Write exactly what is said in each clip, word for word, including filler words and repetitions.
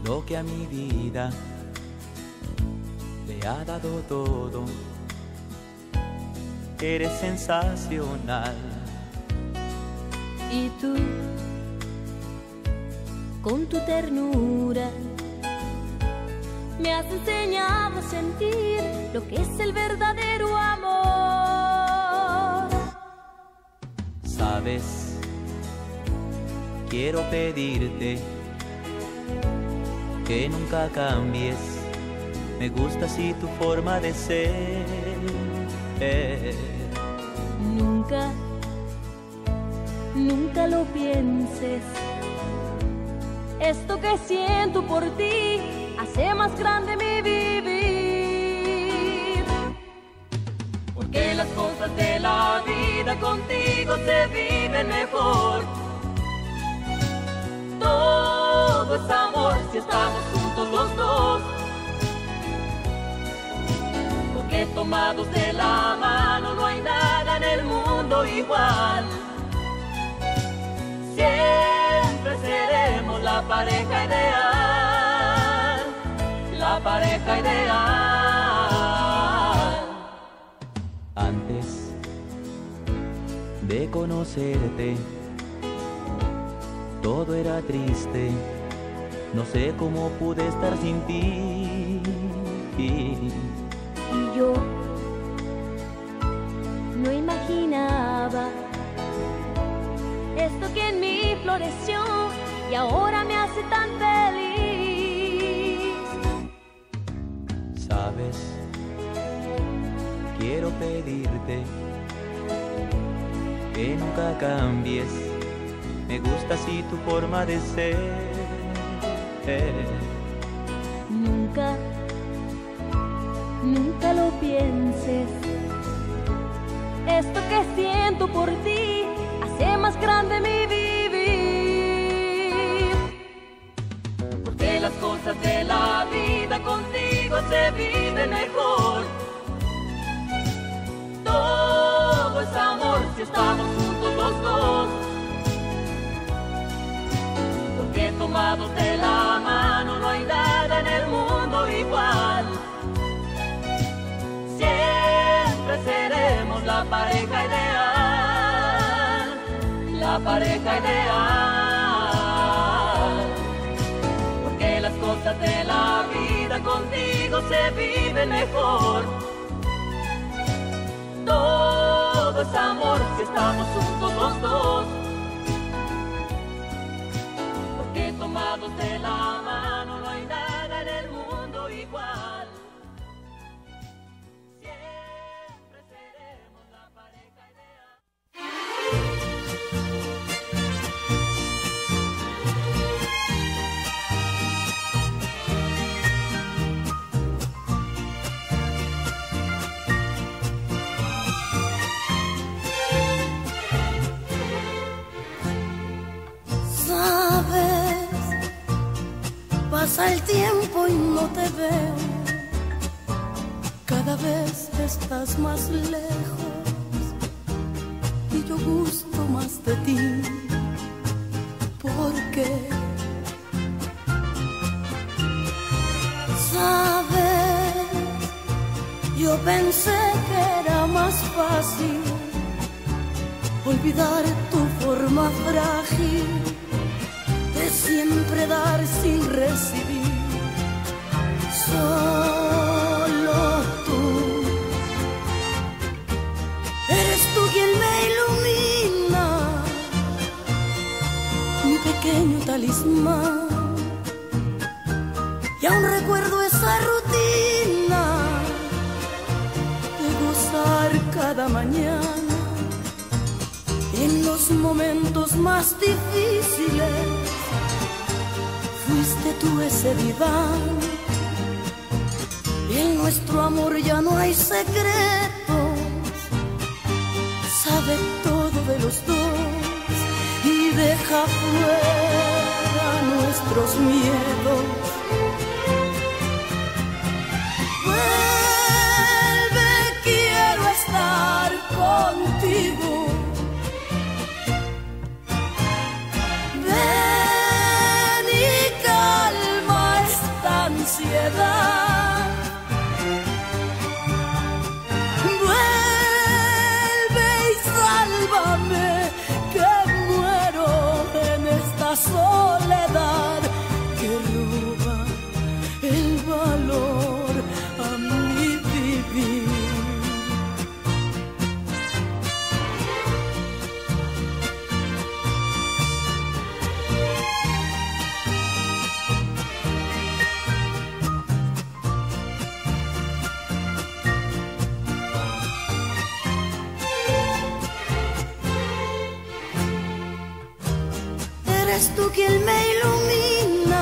lo que a mi vida le ha dado todo. Eres sensacional. Y tú, con tu ternura, me has enseñado a sentir lo que es el verdadero amor. Sabes, quiero pedirte que nunca cambies. Me gusta así tu forma de ser. Nunca, nunca lo pienses. Esto que siento por ti hace más grande mi vivir. Porque las cosas de la vida contigo se viven mejor. Todo es amor si estamos juntos los dos. Porque tomados de la mano no hay nada en el mundo igual. Siempre seremos la pareja ideal, la pareja ideal. Antes de conocerte, todo era triste. No sé cómo pude estar sin ti. Y yo no imaginaba esto que en mí floreció y ahora me hace tan feliz. Sabes, quiero pedirte que nunca cambies. Me gusta así tu forma de ser. Nunca, nunca lo pienses. Esto que siento por ti hace más grande mi vivir. Porque las cosas de la vida contigo se viven mejor. Todo es amor si estamos juntos los dos. Porque tomados de la mano no hay nada en el mundo igual. Siempre seremos la pareja ideal, la pareja ideal. Porque las cosas de la vida contigo se viven mejor. Todo es amor si estamos juntos los dos. Porque tomados de la mano no hay nada en el mundo igual. Siempre seremos la pareja ideal. Pasa el tiempo y no te veo, cada vez estás más lejos y yo gusto más de ti. ¿Por qué? Sabes, yo pensé que era más fácil olvidar tu forma frágil de siempre dar sin recibir. Solo tú eres tú quien me ilumina, mi pequeño talismán. Y aún recuerdo esa rutina de gozar cada mañana en los momentos más difíciles. Fuiste tú ese diván, y en nuestro amor ya no hay secretos. Sabe todo de los dos y deja fuera nuestros miedos. Vuelve, quiero estar contigo. Ven y calma tú quien me ilumina,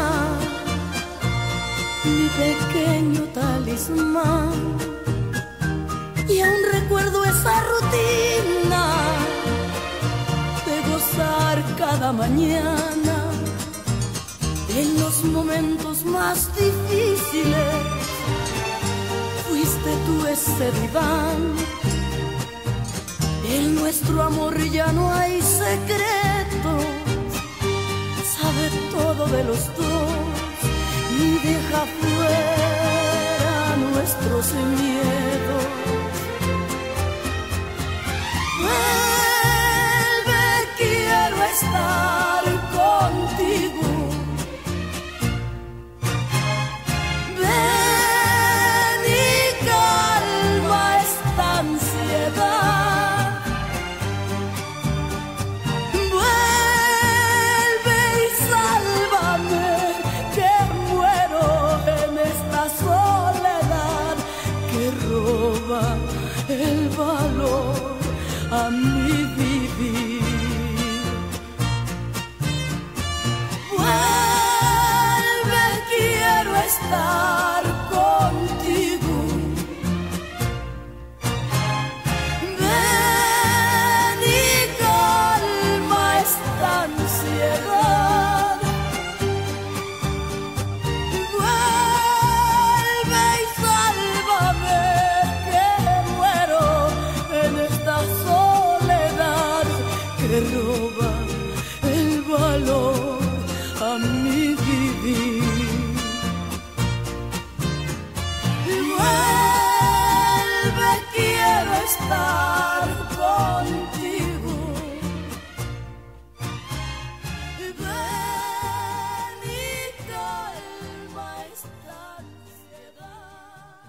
mi pequeño talismán. Y aún recuerdo esa rutina de gozar cada mañana. En los momentos más difíciles fuiste tú ese diván. En nuestro amor ya no hay secretos, sabe todo de los dos y deja fuera nuestros miedos. Vuelve, quiero estar contigo. Ven y calma esta ansiedad. Vuelve y sálvame, que muero en esta soledad que roba el valor a mi vivir. Vuelve, quiero estar contigo. Ven y calma esta ansiedad. Vuelve y sálvame, que muero en esta soledad que roba el valor a mi vivir. Vuelve, quiero estar contigo. Ven y calma esta ansiedad.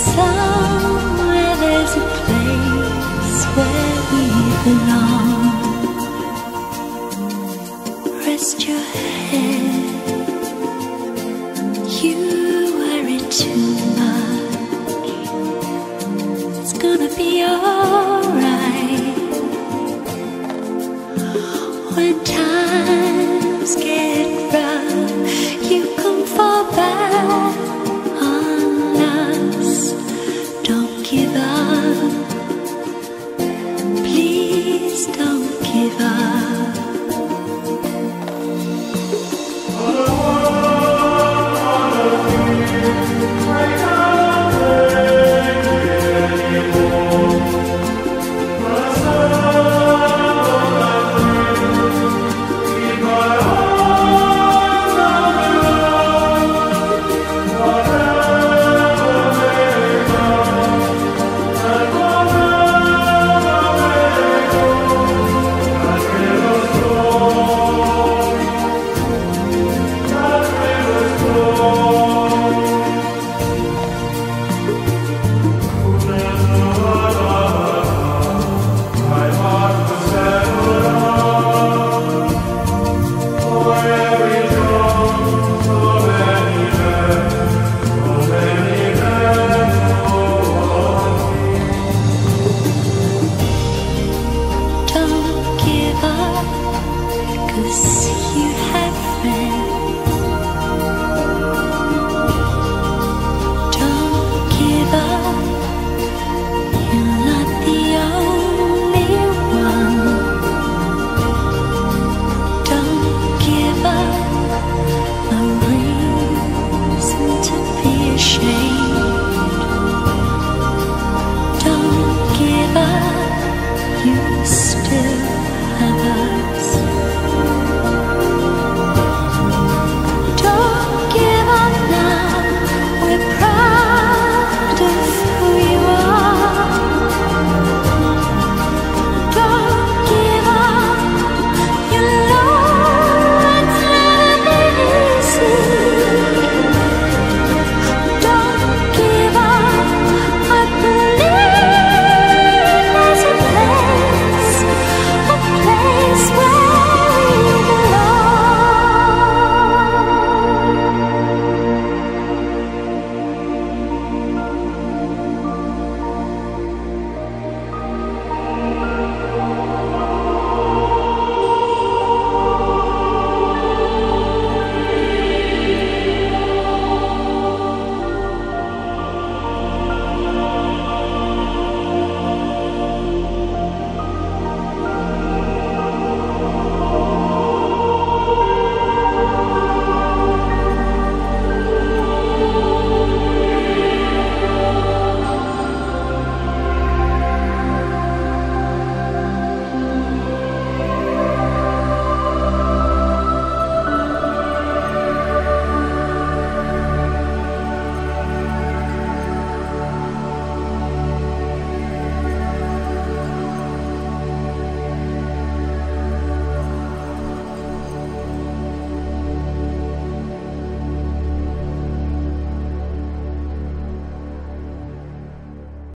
Somewhere there's a place where we belong.